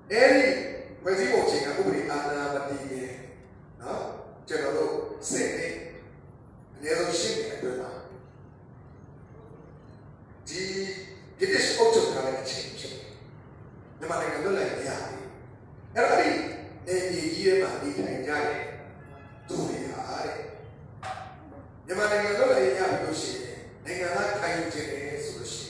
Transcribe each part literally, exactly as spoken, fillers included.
Eri, quasi voce che copri alla mattina, no? C'era lo sette, ne ero scendere per là. Di, di adesso ho giocato la cena, ne ma ne non è chiaro. Era lì, ne mi dire ma di tagliare, tu mi fare. Ne ma ne non è chiaro così, ne non ha cagliare sullo scena.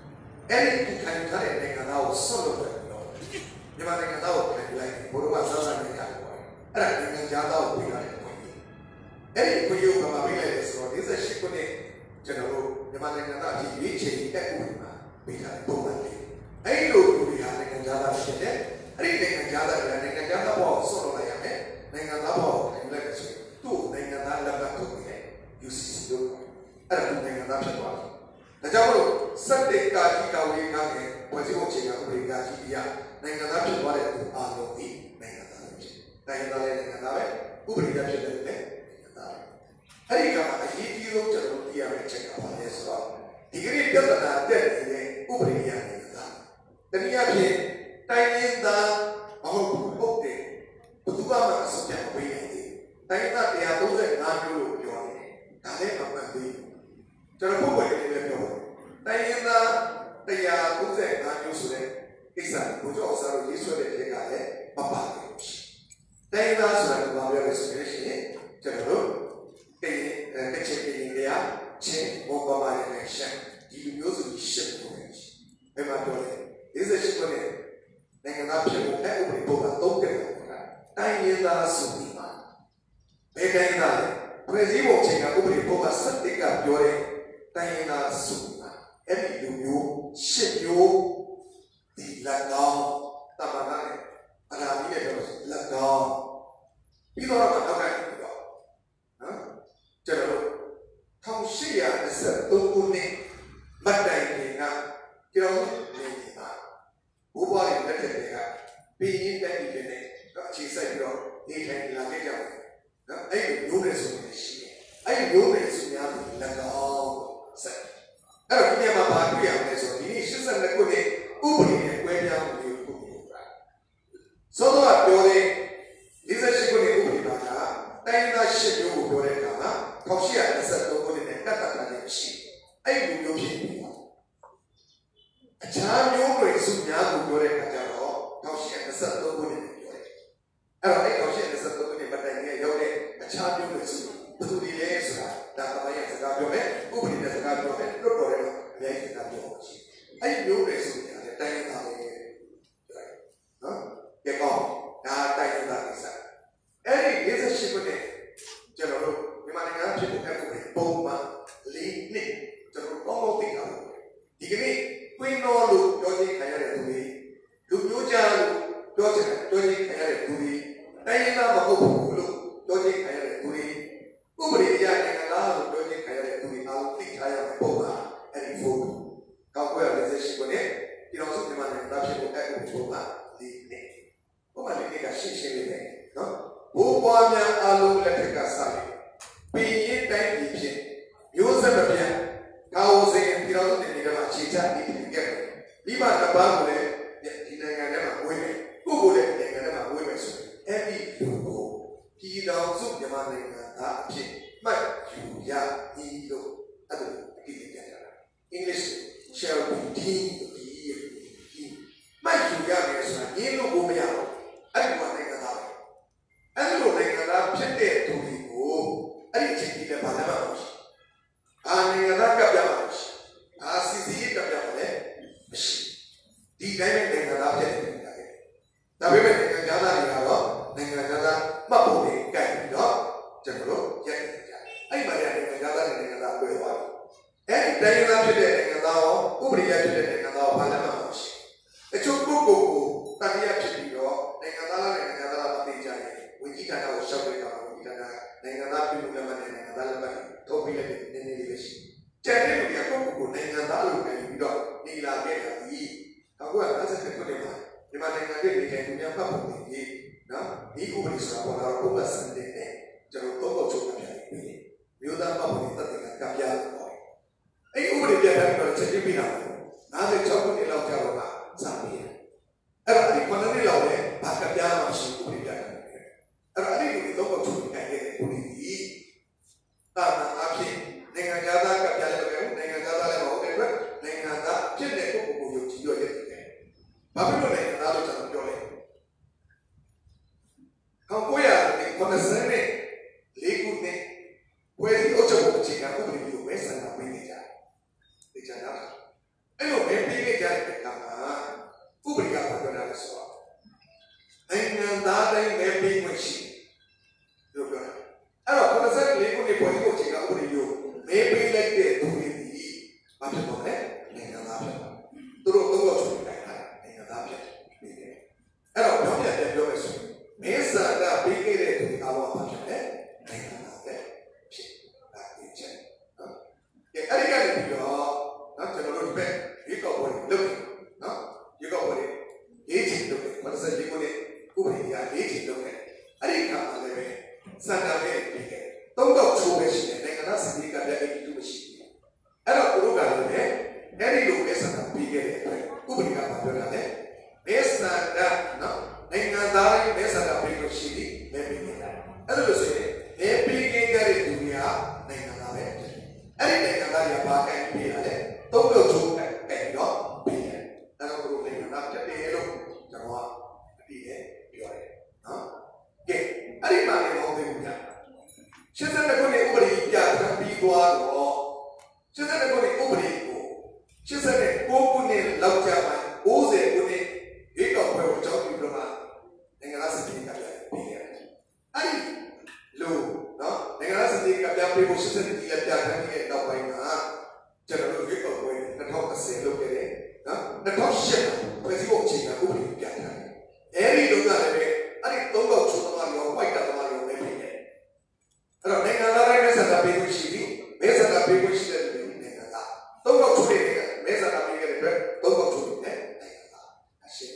Eri tu cagliare ne non ha solo per nhưng mà người ta ở cái này bố nó bảo sao là người ta gọiအဲ့ဒါနိုင်ငံခြားသားကိုပြရတယ်ခွင့်အဲ့ဒီခွင့်ရုပ်ကမှပြလိုက်တယ်ဆိုတော့၄၈ခုနှစ်ကျွန်တော်တို့မြန်မာနိုင်ငံသားအဖြစ်ရွေးချယ်တက်ဥပဒေမှာပြထားတဲ့ပုံမှန်လေးအဲ့ဒီလိုလူတွေဟာနိုင်ငံခြားသားဖြစ်တယ်အဲ့ဒီနိုင်ငံခြားသားတွေကနိုင်ငံခြားသားဘောကိုဆွတ်လို့လိုက်ရမယ်နိုင်ငံသားဘောကိုခံလိုက်ရဆိုသူ့နိုင်ငံသားလက်မှတ်ထုတ်ပြီး U C C လို့အဲ့ဒါနိုင်ငံသားဖြစ်သွားတယ်ဒါကြောင့်မို့စက်တေကာကြီးတော်လေးကားရဲ့ဖွဲ့စည်းပုံအခြေခံဥပဒေကာကြီးအရနိုင်ငံသားဖြစ်သွားတဲ့သူအားလုံးဒီနိုင်ငံသားတွေဖြစ်နိုင်ငံသားလည်းနိုင်ငံသားပဲဥပဒေရဖြစ်တယ်လည်းနိုင်ငံသားပဲအဲ့ဒီကအရေးကြီးဆုံးကျွန်တော်တို့သိရမယ့်အချက်ကဘာလဲဆိုတော့ဒီကနေ့ပြဿနာတက်နေတဲ့ဥပဒေရနိုင်ငံသားတနည်းအားဖြင့်တိုင်းရင်းသားမဟုတ်ဘူးဟုတ်တယ်ဘယ်သူမှမအဆုံးဖြတ်မပေးနိုင်ဘူးတိုင်းသားone hundred thirty-fiveမျိုးလို့ပြောတယ်ဒါလည်းမမှန်ဘူးကျွန်တော်ပုံပေါ်နေလည်းပြောတယ်တိုင်းရင်းသားone hundred thirty-fiveမျိုးဆိုတဲ့ကိစ္စကိုကြောက်စားလို့ရေးဆွဲတဲ့ခေတ်ကလည်းမပါဘူး။တိုင်းသားဆိုတာကဘာပြောလဲဆိုရင်ကျွန်တော်တို့ကရင်ကချင်ပြည်နယ်ရချင်းဘောပမာရဲ့ရှမ်းဒီမျိုးစုရှစ်ခုပဲ။ဘယ်မှာပြောလဲ၄၈ခုနဲ့နိုင်ငံသားဖြစ်ဖို့အဲ့ဥပဒေပုံကသုံးတယ်ဆိုတာတိုင်းရင်းသားစုပြီးမှာဘယ်တိုင်းသားလဲပြည်စည်းပုံချိန်ကဥပဒေပုံကစက်တစ်ကပြောတဲ့တိုင်းရင်းသားစုမှာအဲ့ဒီလူမျိုးရှစ်မျိုးဒီလက်ကောင်းတမန်နဲ့အရာကြီးရဲ့လက်ကောင်းပြီးတော့တော့တော့ပြီးတော့နော်ကျွန်တော်တို့one thousand eight hundred twenty-threeခုနှစ်မတ်တိုင်ကကျွန်တော်နေနေတာဘိုးဘွားတွေလက်ထက်ကပြည်ရင်းတိုင်းပြည်နဲ့တော့အခြေစိုက်ပြီးတော့နေထိုင်လာခဲ့ကြတယ်နော်အဲ့ဒီမျိုးတွေဆိုရင်ရှိတယ်အဲ့ဒီမျိုးတွေဆိုများလက်ကောင်းဆက်အဲ့တော့ဒီမှာဘာတွေ့ရမလဲဆိုတော့ဒီနေ့eighty-twoခုနှစ်ဥပဒေနဲ့ကွဲပြားမှုတွေကိုပြောတာသောတော့ပြောတဲ့၄၈ခုနှစ်ဥပဒေပါကတိုင်းသားရှစ်မျိုးကိုပြောတဲ့အခါမှာone thousand eight hundred twenty-threeခုနှစ်နဲ့တတ်တတ်တာလည်းရှိအဲ့ဒီမျိုးဖြစ်နေတာအခြားမျိုးတွေစုများကိုပြောတဲ့အခါကျတော့one thousand eight hundred twenty-threeခုနှစ်နဲ့ပြောတယ်အဲ့တော့အဲ့one thousand eight hundred twenty-threeခုနှစ်မတိုင်ခင်ရောက်တဲ့အခြားမျိုးတွေစုဘယ်သူတွေလဲဆိုတာဒါသမိုင်းရဲ့စကားပြောမယ်ဥပဒေနဲ့စကားပြောမယ်လွတ်တော်တယ်အများကြီးစကားပြောရှိအဲ့ဒီမျိုးတွေစုတိုင်းသားတွေနော်ကြကောဒါတိုင်းသားကိစ္စအဲ့ဒီ၄၈ခုနှစ်ကျွန်တော်တို့မြန်မာနိုင်ငံဖြစ်တဲ့အခုပုံမှန်၄နှစ်ကျွန်တော်တို့ကောင်းကောင်းသိတာဒီကနေ့ကွင်းတော်လို့ပြောချင်းခံရတဲ့သူတွေလူမျိုးကြားလို့ပြောချင်ပြောချင်းခံရတဲ့သူတွေတိုင်းသားမဟုတ်ဘူးလို့ပြောချင်းခံရတဲ့သူတွေဥပဒေအရနိုင်ငံသားလို့ပြောချင်းခံရတဲ့သူတွေအားလုံးသိထားရမယ့်ပုံမှန်အဲ့ဒီပုံကောင်းကွယ်၄၈ခုနှစ်ဒီတော့ဆိုဒီမှာလည်းတာဖြစ်ဖို့အဲ့ဒီပုံမှန်ဒီနေ့ပုံမှန်ဒီနေ့ကရှင်းရှင်းလေးပဲနော်ဘိုးဘွားများအားလုံးလက်ထက်ကစတယ်ပြည်ရင်းတိုင်းပြည်ဖြစ်မျိုးဆက်မပြတ်ကာဝစင်ပြည်တော်စုနေကမှာခြေချနေပြီးခဲ့တယ်ဒီမှာတပားကိုလည်းဒီနိုင်ငံထဲမှာဝေးတယ်ကိုကိုလည်းနိုင်ငံထဲမှာဝေးမယ်ဆိုရင်အဲ့ဒီလူကိုပြည်တော်စုမြန်မာနိုင်ငံသားအဖြစ်မှတ်ယူရည်လို့အဲ့ဒါဒီကိစ္စကြတာ English shall be deemedမိုက်ယူရမယ်ဆိုတာရင်းလို့ကိုမရဘူးအဲ့ဒီမှာနိုင်ငံသားပဲအဲ့ဒီလိုနိုင်ငံသားဖြစ်တဲ့သူတွေကိုအဲ့ဒီအချိန်ကြီးလည်းဘာလဲမဟုတ်ဘူးအာနိုင်ငံသားကပ်ပြမှာမရှိအာစီစီကပ်ပြမှာလည်းမရှိဒီတိုင်းနဲ့နိုင်ငံသားဖြစ်တယ်ဒါပေမဲ့နိုင်ငံသားတွေကတော့နိုင်ငံသားမှတ်ဖို့တွေကြိုက်ပြီးတော့ကျွန်တော်တို့ရိုက်နေကြတယ်အဲ့ဒီမှာနိုင်ငံသားတွေနိုင်ငံသားတွေ့သွားတယ်အဲ့ဒီတိုင်းသားဖြစ်တဲ့နိုင်ငံသားရောဥပဒေရဖြစ်တဲ့နိုင်ငံသားရောဘာလဲမဟုတ်ဘူးအချို့ပုဂ္ဂိုလ်ကိုတန်ရဖြစ်ပြီးတော့နိုင်ငံသားလားနိုင်ငံသားလားမသိကြရင်ဝိကြီးဌာနကိုရှောက်ပေးတာဝိကြီးဌာနနိုင်ငံသားပြည်သူလက်မှတ်နဲ့နိုင်ငံသားလက်မှတ်ထုတ်ပြီးလည်းနည်းနည်းလေးပဲရှိကျန်တဲ့လူတွေကပုဂ္ဂိုလ်ကိုနိုင်ငံသားလို့ပြောပြီးတော့နေလာခဲ့တာဒီအခုက၅၀ခုနှစ်မှာဒီမှာနိုင်ငံတွေနေတိုင်းသူများပတ်ဖို့နေပြီနော်ဒီဥပဒေဆိုတာပေါ်လာတော့ဥပဒေစံတဲ့နဲ့ကျွန်တော်တော့ချုပ်ပြပြပြီးမြို့သားပတ်ဖို့တက်တဲ့ကပြပြတော့အဲ့ဥပဒေပြပြပြီးတော့ချက်ချင်းပြီးတာ၅၆ခုနှစ်လောက်ကြာတော့စပြီးအဲ့ဒါဒီခုနှစ်နှစ်လောက်လေ cappiamo su come piacere. Allora, lì dopo tu mi hai detto lì, tanto a chi, nella casa cappiare, nella casa le volte, nella casa, c'è del poco io ci io che ma per non è andato già non più lei. Non puoi avere, quando sei me, lei con me, quelli o c'è un città, come io, questa è una quindi già. E già dato. E non è più già che cama, pubblica per la sua. E andata in me più così. Allora, quando sei lei con me, poi io ci capo io, me più lei che tu mi dici, ma per non è, ne andava. Tu lo so che ne andava. Allora, abbiamo detto, abbiamo messo. Mesa da picchiere di allora facciamo, ne andava. E arrivare qui, no? Non te lo ripeto, io ho poi, no? Io ho poi, dieci dove, quando sei lì con le ubriache, dieci dove, arrivare, Santa Verifiche, non do ciò che si è, non si dica che è più vicino. Allora, quello che è, è arrivato che Santa Verifiche, ubriaca per te, messa da, no? Non andare, messa da prima scidi, ne piglia. Allora, se ne piglia che tu mi ha, ne andare. E lì andare a pagare in piede, dopo giù e no, piede. Allora quello che andate a piede, siamo a piede, piede, no? Che rimane non venuta. C'è sempre con le ubri che ha capito algo, c'è sempre con le ubri, c'è sempre poco nel lauciama, ose con le, e dopo è un gioco di domani, nella settimana che piede. Allora, lui, no? Nella settimana che abbiamo preso di attivare che da poi ma c'era lo che poi la cosa se lo che no? La cosa come si può dire come piacere. E lì lo dare a ritorno su Mario, poi da Mario e bene. Allora, nella la messa da per usciti, messa da per uscire nella da. Dopo su che messa da per per dopo su che nella da.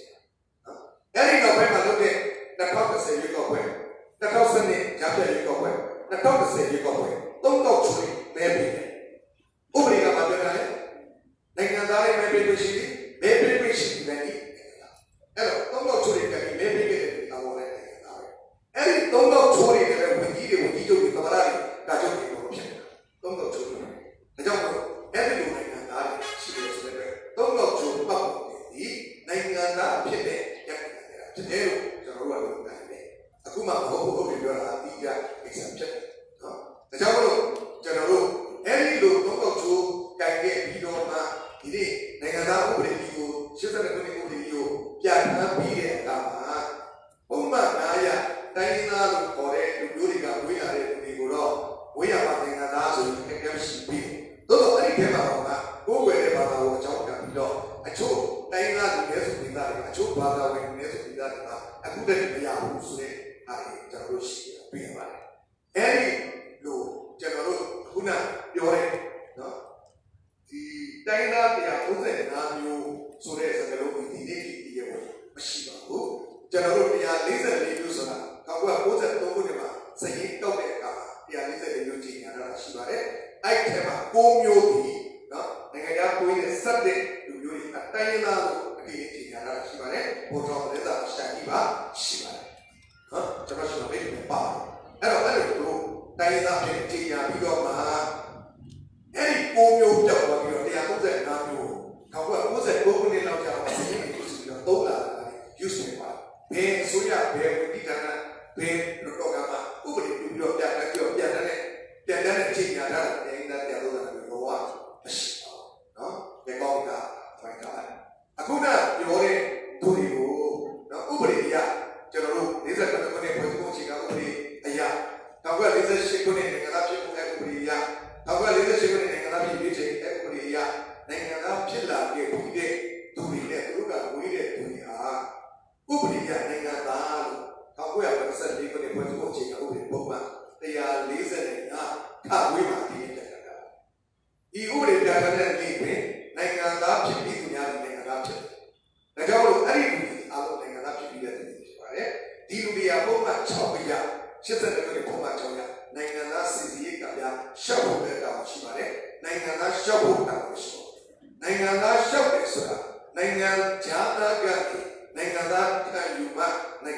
No? E lì no poi ma lo che la cosa se io poi la cosa ne già per io poi la cosa se io poi non do ciò che è bene. Ubrica ma bene, ne andare me per questi, me per questi veni. Allora, non do ciò che è me per che lavora e andare. E non do ciò che è un dire un dire che lavorare da ciò che non c'è. Non do ciò che è. Diciamo, è di non andare, si deve sapere. Non do ciò che va di, ne andare per me, c'è vero, c'è una ruota da me. Akuma dopo che la diga esempio. Diciamolo, c'era lui, e lì non ho giù, che video, ma di nella da pure io, c'è stato con il pure io, che ha capire ma un mannaia, dai in alto cuore, lui che lui ha detto di quello, lui ha fatto in naso, che è uscito. Dopo lì che va, ma comunque ne parlavo, c'è un capito, e ciò, dai in alto che è subitario, ma ciò parlavo che non è subitario, ma a tutte le mie abusure, a già lo uscito, prima. E lì, lo c'erano una fiore, no? Di Daina di Apose, Namio, Soresa, che lo quindi di Dio, Mashivago, c'erano di Alisa di Yusana, Kawa Pose, Tokunema, Sayin Tokeka, di Alisa di Yujina, la Shivare, Aikema, Komyo di, no? Nega poi Sade, Yuri, a Daina di la Shivare, Potro della Shakiva, Shivare, no? C'è una Shivare che parla. Allora, allora, dai da che ti ha visto ma e il pomio già qua che ti ha cos'è nato cavolo cos'è come ne la già si così la dola giusto qua per suya per di kana per lo programma come più più più più più ne più ne ci ya da e in da dola ne lo va no che cosa fai da akuna yore durigo no ubriya c'era lui dice che non è poi come si chiama ubri aya Kawal is a ship in the Galaxy of Ecuria. Kawal is a ship in the Galaxy of Ecuria. Nangana Pilla, who did to be there, look at we did to be a Ubria, Nangana. Kawal was a legal in what watching over the Poma. They are listening. Ah, Kawima, the Internet. He would have done a leaping, Nangana Pilla, Nangana. The Joe, I didn't know Nangana Pilla. He will be a Poma, Chopia. C'è stato che come c'è nella nostra vita abbiamo sciapo per la cimare, nella nostra sciapo per questo, nella nostra persona, nella giada gatti, nella nostra yuma, nella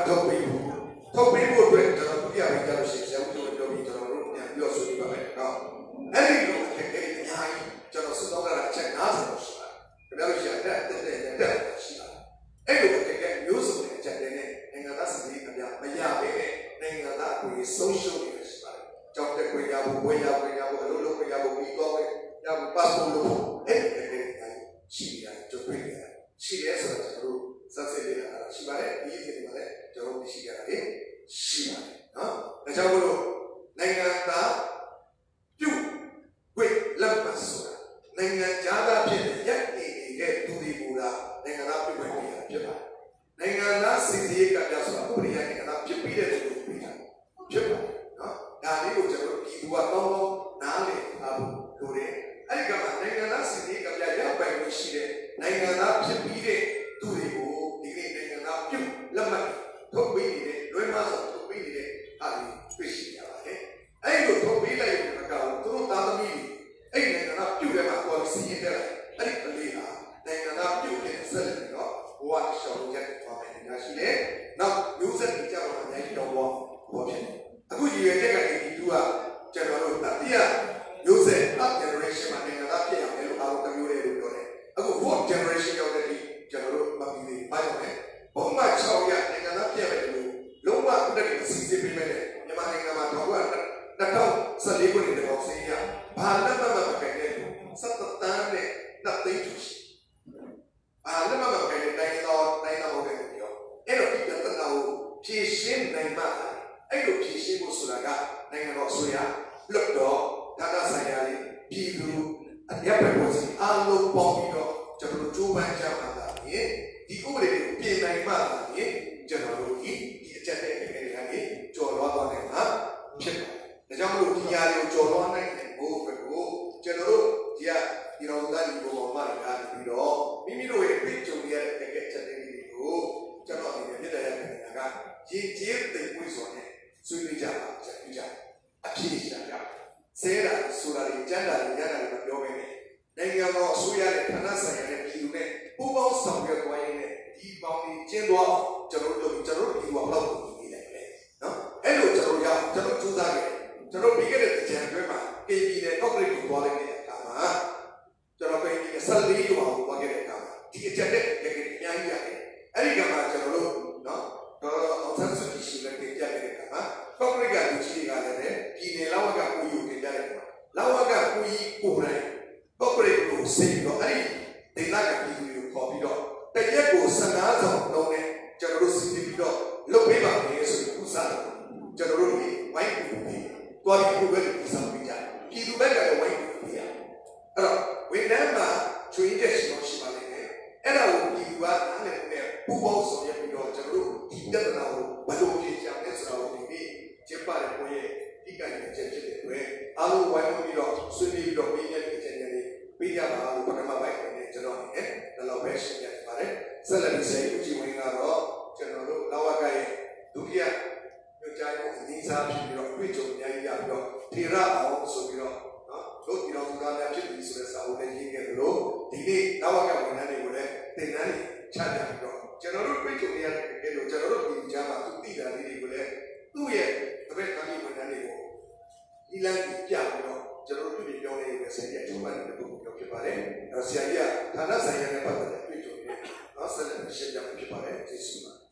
ထုတ်ပေးဖို့ထုတ်ပေးဖို့အတွက်ကျွန်တော်ဒုတိယပိုင်းကျတော့ရှင်ဆရာဦးတို့ပြောပြီးကျွန်တော်တို့ပြန်ပြောဆိုပြပါမယ်နော်အဲ့ဒီလိုအခက်အခဲအများကြီးကျွန်တော်စုဆောင်းရတာအချက်၅၀လောက်ရှိပါတယ်ခင်ဗျားတို့ရှာတဲ့တက်တဲ့တက်ရှိပါတယ်အဲ့လိုအခက်အခဲမျိုးစုံနဲ့အချက်တွေနဲ့နိုင်ငံသားစီရေးခင်ဗျာမရပဲနဲ့နိုင်ငံသားအခွင့်အရေးဆုံးရှုံးနေတာရှိပါတယ်ကြောက်တဲ့ခွင့်ရဖို့ဝေးရခွင့်ရဖို့အလုပ်လုပ်ခွင့်ရဖို့ပြီးတော့ရဖို့ပတ်ဖို့လို့အဲ့ဒီအခက်အခဲရှိနေတာကြုံတွေ့နေတာရှိရဲဆိုတော့ကျွန်တော်တို့စက်စစ်နေတာရှိပါတယ်ဒီအချိန်မှာလည်းကျွန်တော်တို့ရှိကြတာလေရှိပါတယ်နော်ဒါကြောင့်မို့လို့နိုင်ငံသားပြုဝိလက်ပါဆိုတာနိုင်ငံသားဖြစ်တဲ့ရက်နေနေတဲ့သူတွေကိုလာနိုင်ငံသားပြုဝိနေတာဖြစ်ပါတယ်နိုင်ငံသားစီစီရေးကပြဆိုတာဥပဒေနိုင်ငံသားဖြစ်ပြီးတဲ့သူတွေပြတာဖြစ်ပါတယ်နော်ဒါလေးကိုကျွန်တော်တို့ဒီသူကကောင်းကောင်းနားလည်ထားဖို့လိုတယ်အဲ့ဒီကမှနိုင်ငံသားစီစီရေးကပြရပိုင်လို့ရှိတဲ့နိုင်ငံသားဖြစ်ပြီးတဲ့သူတွေကိုဒီနေ့နိုင်ငံသားပြုလက်မှတ်ထုတ်ပေးနေတဲ့လွှဲမဆိုထုတ်ပေးနေတဲ့အားတွေတွေ့ရှိကြပါတယ်အဲ့လိုထုတ်ပေးလိုက်တဲ့ကောင်သူတို့သားသမီးအဲ့နိုင်ငံသားပြုတယ်မှာပေါ်စီရင်တယ်အဲ့ဒီကလေးဟာနိုင်ငံသားပြုတဲ့ဆက်လက်ပြီးတော့ဘဝရှောင်ရက်ပါမယ်ညာရှိတယ်နောက်မျိုးဆက်ကြီးကြောက်တာအများကြီးတော့ဘောဘောဖြစ်တယ်အခုဒီရွယ်ချက်ကနေဒီသူကကျွန်တော်တို့တတိယမျိုးဆက် up generation မှာနိုင်ငံသားဖြစ်ရမယ်လို့အားလုံးတမျိုးလေးလို့ပြောတယ်အခု fourth generation ရောက်တဲ့ဒီကျွန်တော်တို့မပြီးသေးဘာကြောင့်လဲဘုံမ၆ရနိုင်ငံသားဖြစ်ရတယ်လို့လုံးဝဥဒတိစီစစ်ပေးမယ်မြန်မာနိုင်ငံမှာတော့၂၀၁၄ခုနှစ်တော့ဆင်းရဘာလက်မှတ်မခိုင်တဲ့လူစက်တန်းနဲ့နှစ်သိန်းကျရှိဘာလက်မှတ်မခိုင်တဲ့တိုင်းတော်တိုင်းတော်ဟုတ်တယ်ပြောအဲ့တော့ဒီပြဿနာကိုဖြေရှင်းနိုင်မှအဲ့လိုဖြေရှင်းဖို့ဆိုတာကနိုင်ငံတော်အစိုးရလွတ်တော်ဒါကဆိုင်ရာလေးပြည်သူအရက်ပဲပေါ်စီအားလုံးပေါင်းပြီးတော့ကျွန်တော်တို့ကြိုးပမ်းကြမှာဒါဖြင့်ဒီဥပဒေကိုပြင်နိုင်မှဒါဖြင့်ကျွန်တော်တို့ဒီဒီအချက်တွေကနေကနေကြော်လွှားသွားနိုင်မှာဖြစ်ပါတယ်ဒါကြောင့်မလို့ဒီညာတွေကိုကြော်လွှားနိုင်တဲ့ဘိုးဘက်ကိုကျွန်တော်တို့ဒီကဒီတော်သားဒီဘုံပေါ်မှာလာပြီးတော့မိမိတို့ရဲ့ပြည်ကြုံရတဲ့အခက်အခဲတွေကိုကျွန်တော်ဒီမြစ်တရားနိုင်ငံကရည်ကြည်သိပွေးစွာနဲ့ဆွေးနွေးကြပါကြပြကြအပြည့်ရှာကြဆဲတာဆိုတာတွေကြမ်းတာတွေရတာတွေမပြောဘဲနဲ့နိုင်ငံတော်အစိုးရရဲ့ဌာနဆိုင်ရာနဲ့ပြည်သူနဲ့ပူးပေါင်းဆောင်ရွက်သွားရင်းနဲ့ဒီပေါင်းကြီးကျင်းသွားအောင်ကျွန်တော်တို့ကျွန်တော်တို့ဒီဘက်လောက်ကိုနေလိုက်တယ်နော်အဲ့လိုကျွန်တော်ရကျွန်တော်စူးစမ်းခဲ့ကျွန်တော်ပြီးခဲ့တဲ့ကြံတွဲမှာ ကေ ပီ နဲ့ ကော့ကရိတ်ကိုသွားလိုက်တဲ့အခါမှာကျွန်တော်ပြည်နယ်ဆက်လေးရွာကိုသွားခဲ့တဲ့အခါမှာဒီအချက်နဲ့တကယ်အများကြီးရတယ်အဲ့ဒီကမှာကျွန်တော်တို့နော်တော့အောင်ဆန်းစုကြည်ရှိတဲ့ပြပြခဲ့တဲ့အခါမှာကော့ကရိတ်ကလူကြီးတွေကလည်းပြည်နယ်လောက်ကကိုယူတင်ကြတဲ့အခါလောက်ကကိုကြီးကိုယ်တိုင်ကော့ကရိတ်ကိုစိတ်ပြီးတော့အဲ့ဒီဒေသကပြည်သူတွေကိုခေါ်ပြီးတော့တရက်ကိုဆန္ဒဆောင်လုံးနဲ့ကျွန်တော်တို့စီပြီးတော့လုပ်ပေးပါမယ်ဆိုပြီးဥစားတယ်ကျွန်တော်တို့ဒီဝိုင်းကူပြီးတွားပြီးကိုပဲဥစားပေးကြပြည်သူဘက်ကလည်းဝိုင်းကူပေးရအဲ့တော့ဝိနည်းမှာချွေးတဲ့ရှိလို့ရှိပါလိမ့်မယ်အဲ့ဒါကိုပြည်သူကနားလည်နေပူပေါင်းဆောင်ရွက်ပြီးတော့ကျွန်တော်တို့ဒီပြဿနာကိုဘယ်လိုဖြေရှင်းလဲဆိုတာကိုဒီနေ့ကျင်းပတဲ့ပွဲရဲ့ဒီကနေ့ချက်ဖြစ်တဲ့အတွက်အားလုံးဝိုင်းပြီးတော့ဆွေးနွေးပြီးတော့ပေးရတဲ့အချက်တွေပေးကြပါလို့ပထမပိုင်းနဲ့ကျွန်တော်အနေနဲ့ဒီလိုပဲရှင်းပြပါတယ်ဆက်လက်ပြီးဆက်ဦးကြည်ဝင်းကတော့ကျွန်တော်တို့လောကရဲ့ဒုတိယညွှန်ကြားမှုအနည်းစားဖြစ်ပြီးတော့တွေ့ကြုံအများကြီးရပြီးတော့ထေရအောင်ဆိုပြီးတော့နော်တို့ဒီတော်သူသားများဖြစ်ပြီးဆိုတဲ့စာအုပ်နဲ့ရေးခဲ့သလိုဒီနေ့လောကဝန်ထမ်းတွေကိုလည်းသင်တန်းချပြပြီးတော့ကျွန်တော်တို့တွေ့ကြုံရတဲ့ကဲလို့ကျွန်တော်တို့ဒီကြားမှာသူသိတာလေးတွေကိုလည်းသူ့ရဲ့တပည့်သားကြီးဝန်ထမ်းတွေကိုဒီလမ်းပြပြီးတော့ကျွန်တော်တို့ပြည်ပြောင်းနေတဲ့ဆရာကြီးအချုပ်ပိုင်းတွေကိုပြောဖြစ်ပါတယ်။အဲဆရာကြီးကဌာနဆိုင်ရာနဲ့ပတ်သက်တဲ့တွေ့ကြုံတွေနော်ဆက်လက်ရှင်းပြဖြစ်ပါတယ်ကျေးဇူးပါ။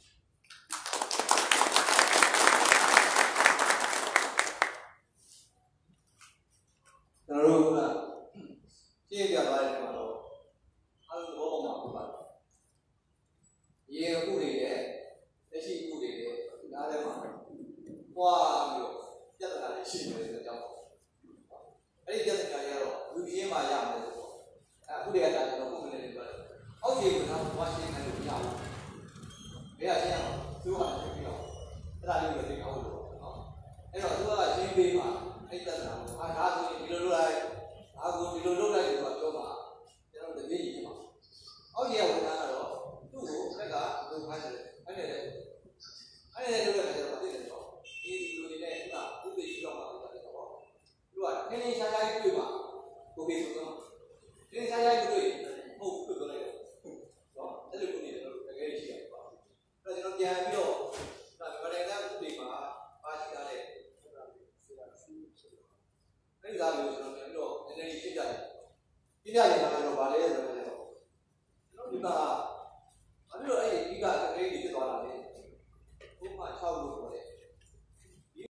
ကျွန်တော်တို့ကရှင်းပြသွားတဲ့အခါတော့အားလုံးသဘောပေါက်မှာဖြစ်ပါတယ်။ရေအခုတွေရဲ့လက်ရှိအခုတွေရဲ့နားထဲမှာပွားပြီးတော့ပြဿနာတွေရှိနေတဲ့အကြောင်းအဲ့ဒီပြဿနာတွေကတော့လူပြင်းမှရမယ်ဆိုတော့အခုတည်းကကျွန်တော်ခုမနေနေပြောတယ်အောက်ခြေကတော့ဝါရှင်တန်ကိုရအောင်ဘယ်ကရှင်းရအောင်သူကလည်းပြီးတော့အဲ့ဒါလေးကိုသိအောင်လို့နော်အဲ့တော့သူကရှင်းပေးမှအဲ့ပြဿနာကိုအာဒါဆိုရင်ဒီလိုလုပ်လိုက်အာကိုဒီလိုလုပ်လိုက်ဆိုတော့ပြောမှာကျွန်တော်တပည့်ကြီးမှာအောက်ခြေဝန်ထမ်းကတော့သူ့ကိုလက်ကသူခိုင်းတယ်အဲ့ဒါလေအဲ့ဒါလည်းလုပ်ရတယ်ကျွန်တော်သိတယ်တော့ဒီဒီလိုနေနဲ့ခုကဥပဒေရှိတော့မှာလို့ပြောတော့သူကခင်းနေရှားရှားကြီးတွေ့မှာကိုပေဆိုတော့ခင်းနေရှားရှားကြီးတွေ့မဟုတ်ဘူးပြောလိုက်တယ်နော်အဲ့လိုကိုနေတယ်တကယ်ရှိတယ်ပေါ့အဲ့တော့ကျွန်တော်ပြန်ပြီးတော့အဲ့ဒီသားမျိုးကျွန်တော်ပြန်ပြီးတော့နည်းနည်းလေးရှင်းပြတယ်ရှင်းပြရင်တော့ကျွန်တော်ဗာလဲဆိုတော့ကျွန်တော်ဒီမှာ